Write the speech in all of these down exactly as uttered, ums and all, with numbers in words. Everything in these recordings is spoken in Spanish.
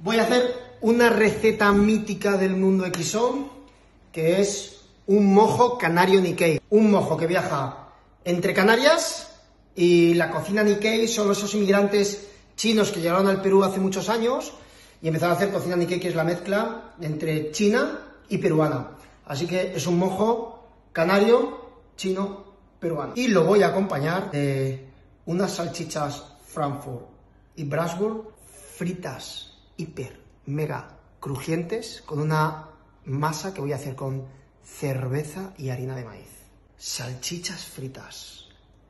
Voy a hacer una receta mítica del mundo X O, que es un mojo canario Nikkei. Un mojo que viaja entre Canarias y la cocina Nikkei son esos inmigrantes chinos que llegaron al Perú hace muchos años y empezaron a hacer cocina Nikkei, que es la mezcla entre china y peruana. Así que es un mojo canario, chino, peruano. Y lo voy a acompañar de unas salchichas Frankfurt y Brasburg fritas, hiper, mega crujientes, con una masa que voy a hacer con cerveza y harina de maíz. Salchichas fritas.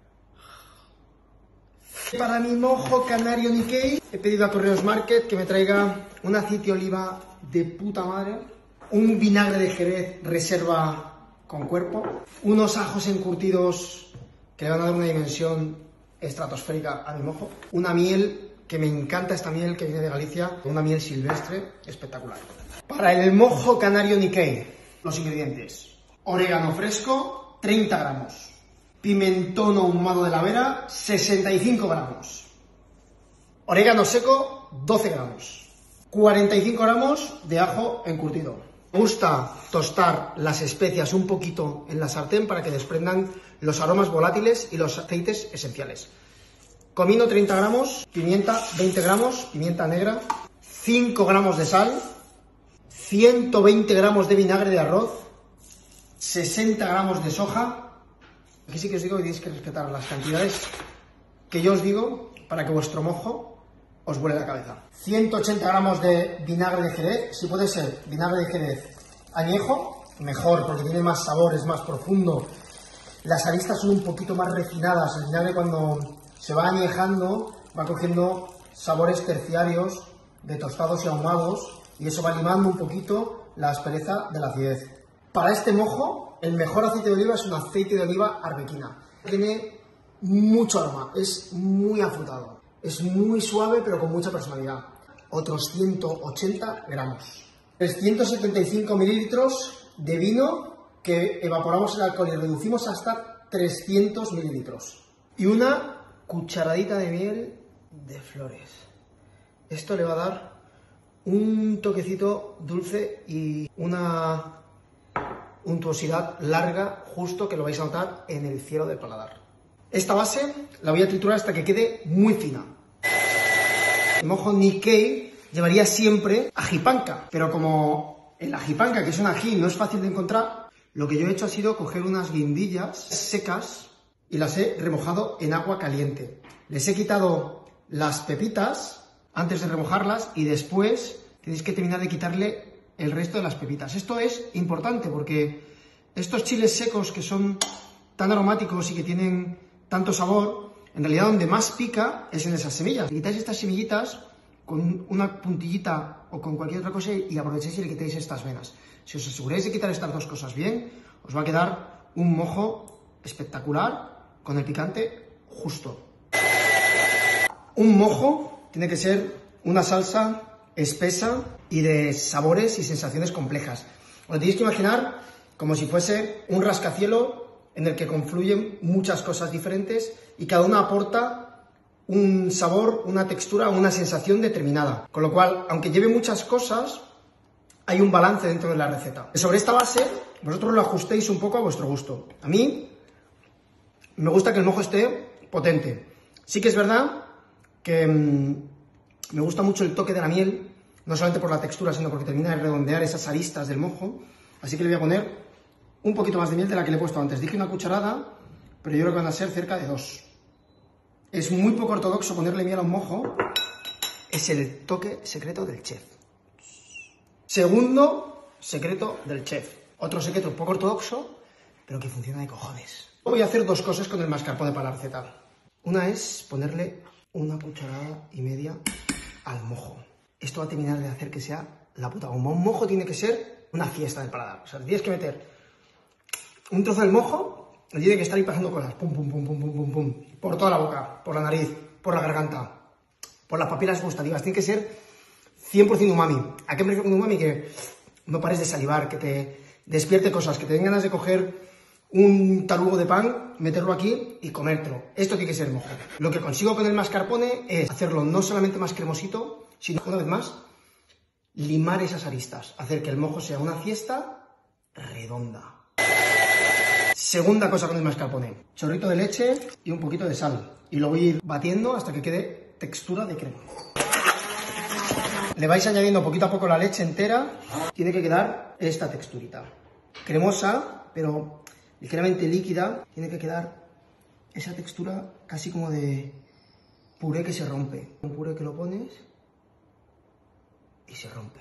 Para mi mojo canario Nikkei he pedido a Correos Market que me traiga un aceite de oliva de puta madre, un vinagre de Jerez reserva con cuerpo, unos ajos encurtidos que le van a dar una dimensión estratosférica a mi mojo, una miel, que me encanta esta miel que viene de Galicia, una miel silvestre espectacular. Para el mojo canario Nikkei, los ingredientes: orégano fresco, treinta gramos, pimentón ahumado de la Vera, sesenta y cinco gramos, orégano seco, doce gramos, cuarenta y cinco gramos de ajo encurtido. Me gusta tostar las especias un poquito en la sartén para que desprendan los aromas volátiles y los aceites esenciales. Comino treinta gramos, pimienta veinte gramos, pimienta negra, cinco gramos de sal, ciento veinte gramos de vinagre de arroz, sesenta gramos de soja. Aquí sí que os digo que tenéis que respetar las cantidades que yo os digo para que vuestro mojo os vuele la cabeza. ciento ochenta gramos de vinagre de Jerez, si puede ser vinagre de Jerez añejo, mejor, porque tiene más sabor, es más profundo. Las aristas son un poquito más refinadas. El vinagre, cuando se va añejando, va cogiendo sabores terciarios de tostados y ahumados, y eso va limando un poquito la aspereza de la acidez. Para este mojo, el mejor aceite de oliva es un aceite de oliva arbequina. Tiene mucho aroma, es muy afrutado, es muy suave pero con mucha personalidad. Otros ciento ochenta gramos. trescientos setenta y cinco mililitros de vino que evaporamos el alcohol y reducimos hasta trescientos mililitros. Y una cucharadita de miel de flores. Esto le va a dar un toquecito dulce y una untuosidad larga, justo, que lo vais a notar en el cielo del paladar. Esta base la voy a triturar hasta que quede muy fina. El mojo Nikkei llevaría siempre ají panca, pero como el ají panca, que es un ají, no es fácil de encontrar, lo que yo he hecho ha sido coger unas guindillas secas y las he remojado en agua caliente. Les he quitado las pepitas antes de remojarlas y después tenéis que terminar de quitarle el resto de las pepitas. Esto es importante porque estos chiles secos que son tan aromáticos y que tienen tanto sabor, en realidad donde más pica es en esas semillas. Quitáis estas semillitas con una puntillita o con cualquier otra cosa y aprovecháis y le quitáis estas venas. Si os aseguráis de quitar estas dos cosas bien, os va a quedar un mojo espectacular con el picante justo. Un mojo tiene que ser una salsa espesa y de sabores y sensaciones complejas. Os tenéis que imaginar como si fuese un rascacielos en el que confluyen muchas cosas diferentes y cada una aporta un sabor, una textura, una sensación determinada. Con lo cual, aunque lleve muchas cosas, hay un balance dentro de la receta. Sobre esta base, vosotros lo ajustéis un poco a vuestro gusto. A mí me gusta que el mojo esté potente. Sí que es verdad que mmm, me gusta mucho el toque de la miel, no solamente por la textura, sino porque termina de redondear esas aristas del mojo. Así que le voy a poner un poquito más de miel de la que le he puesto antes. Dije una cucharada, pero yo creo que van a ser cerca de dos. Es muy poco ortodoxo ponerle miel a un mojo. Es el toque secreto del chef. Segundo secreto del chef. Otro secreto poco ortodoxo, pero que funciona de cojones. Voy a hacer dos cosas con el mascarpone para la receta. Una es ponerle una cucharada y media al mojo. Esto va a terminar de hacer que sea la puta bomba. Un mojo tiene que ser una fiesta del paladar. O sea, tienes que meter un trozo del mojo y tiene que estar ahí pasando cosas. Pum, pum, pum, pum, pum, pum, pum. Por toda la boca, por la nariz, por la garganta, por las papilas gustativas. Tiene que ser cien por ciento umami. ¿A qué me refiero con umami? Que no pares de salivar, que te despierte cosas, que te den ganas de coger un tarugo de pan, meterlo aquí y comértelo. Esto tiene que ser mojo. Lo que consigo con el mascarpone es hacerlo no solamente más cremosito, sino, una vez más, limar esas aristas, hacer que el mojo sea una fiesta redonda. Segunda cosa con el mascarpone, chorrito de leche y un poquito de sal. Y lo voy a ir batiendo hasta que quede textura de crema. Le vais añadiendo poquito a poco la leche entera, tiene que quedar esta texturita. Cremosa, pero ligeramente líquida, tiene que quedar esa textura casi como de puré que se rompe. Un puré que lo pones y se rompe.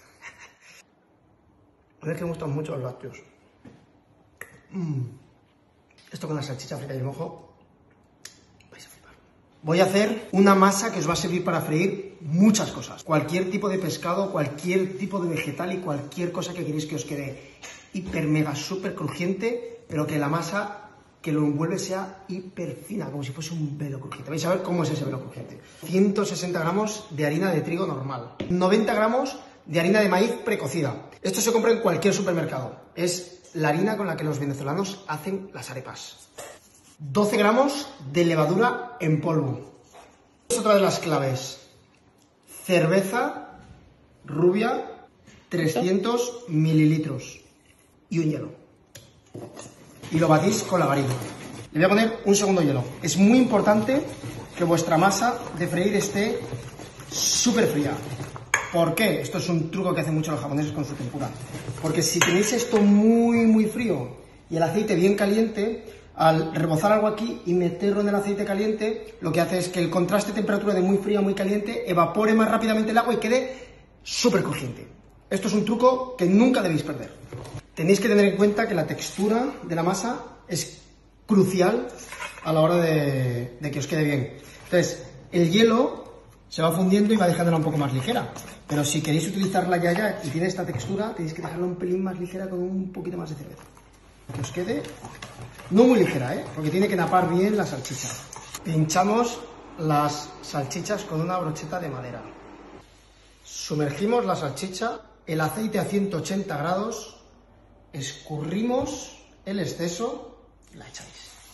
A ver que me gustan mucho los lácteos. Mm. Esto con la salchicha frita y el mojo, vais a flipar. Voy a hacer una masa que os va a servir para freír muchas cosas. Cualquier tipo de pescado, cualquier tipo de vegetal y cualquier cosa que queréis que os quede hiper mega súper crujiente, pero que la masa que lo envuelve sea hiper fina, como si fuese un velo crujiente. Vais a ver cómo es ese velo crujiente. ciento sesenta gramos de harina de trigo normal. noventa gramos de harina de maíz precocida. Esto se compra en cualquier supermercado. Es la harina con la que los venezolanos hacen las arepas. doce gramos de levadura en polvo. Es otra de las claves. Cerveza rubia, trescientos mililitros. Y un hielo. Y lo batís con la varilla. Le voy a poner un segundo hielo. Es muy importante que vuestra masa de freír esté súper fría. ¿Por qué? Esto es un truco que hacen mucho los japoneses con su tempura. Porque si tenéis esto muy, muy frío y el aceite bien caliente, al rebozar algo aquí y meterlo en el aceite caliente, lo que hace es que el contraste de temperatura de muy frío a muy caliente evapore más rápidamente el agua y quede súper crujiente. Esto es un truco que nunca debéis perder. Tenéis que tener en cuenta que la textura de la masa es crucial a la hora de, de que os quede bien. Entonces, el hielo se va fundiendo y va dejándola un poco más ligera. Pero si queréis utilizarla ya ya y tiene esta textura, tenéis que dejarla un pelín más ligera con un poquito más de cerveza. Que os quede no muy ligera, ¿eh? Porque tiene que napar bien la salchicha. Pinchamos las salchichas con una brocheta de madera. Sumergimos la salchicha, el aceite a ciento ochenta grados, escurrimos el exceso y la echáis.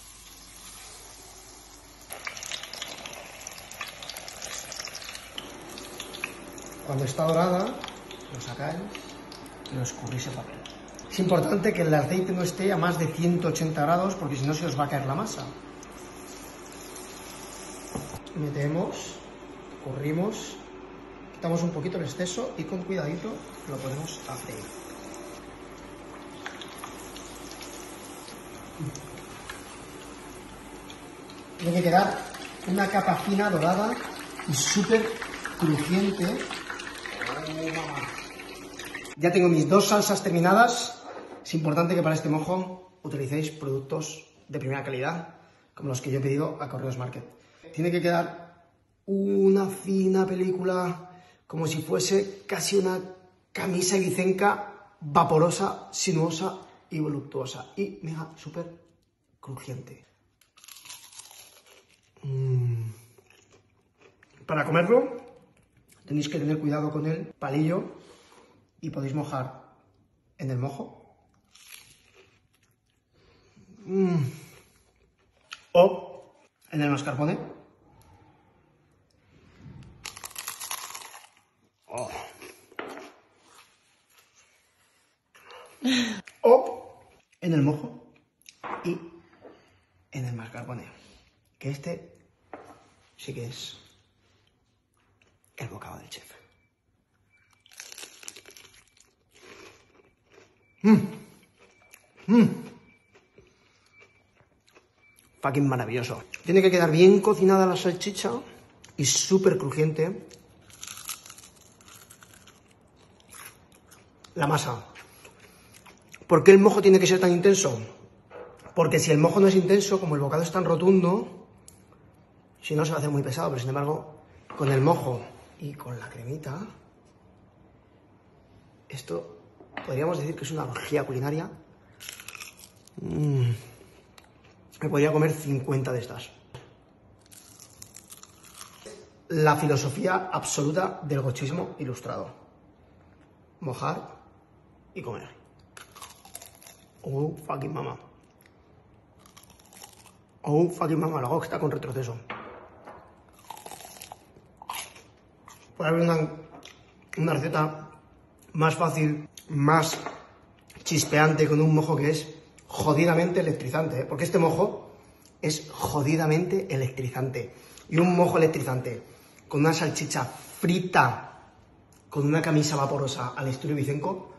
Cuando está dorada, lo sacáis y lo escurrís en papel. Es importante que el aceite no esté a más de ciento ochenta grados porque si no se os va a caer la masa. Metemos, escurrimos, quitamos un poquito el exceso y con cuidadito lo ponemos a freír. Tiene que quedar una capa fina, dorada y súper crujiente. Ya tengo mis dos salsas terminadas. Es importante que para este mojo utilicéis productos de primera calidad, como los que yo he pedido a Correos Market. Tiene que quedar una fina película, como si fuese casi una camisa ibicenca vaporosa, sinuosa y voluptuosa. Y mega súper crujiente. Mm. Para comerlo tenéis que tener cuidado con el palillo y podéis mojar en el mojo mm. o en el mascarpone. Oh. O en el mojo y en el mascarpone, que este sí que es el bocado del chef. Mmm. Mmm. Fucking maravilloso. Tiene que quedar bien cocinada la salchicha y súper crujiente la masa. ¿Por qué el mojo tiene que ser tan intenso? Porque si el mojo no es intenso, como el bocado es tan rotundo, si no se va a hacer muy pesado, pero sin embargo, con el mojo y con la cremita, esto podríamos decir que es una orgía culinaria. Mm. Me podría comer cincuenta de estas. La filosofía absoluta del gochismo ilustrado. Mojar y comer. Oh, fucking mama. Oh, fucking mama, la gox está con retroceso. Puede haber una una receta más fácil, más chispeante, con un mojo que es jodidamente electrizante, ¿eh? Porque este mojo es jodidamente electrizante. Y un mojo electrizante con una salchicha frita, con una camisa vaporosa al estilo Vicenco,